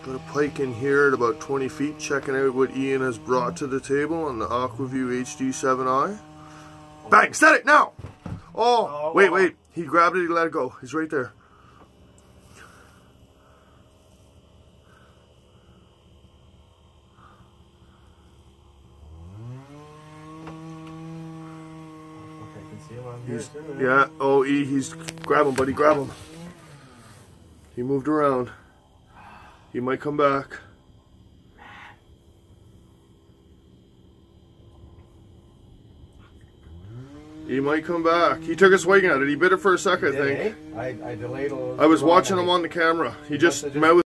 Got a pike in here at about 20 feet, checking out what Ian has brought to the table on the aquaview HD7I. Bang! Set it now! Oh, wait. He grabbed it, he let it go. He's right there. Yeah, oh, he's grab him, buddy, grab him. He moved around. He might come back. He might come back. He took a swing at it. He bit it for a second, I think. I delayed a little. I was watching him on the camera. He just mouthed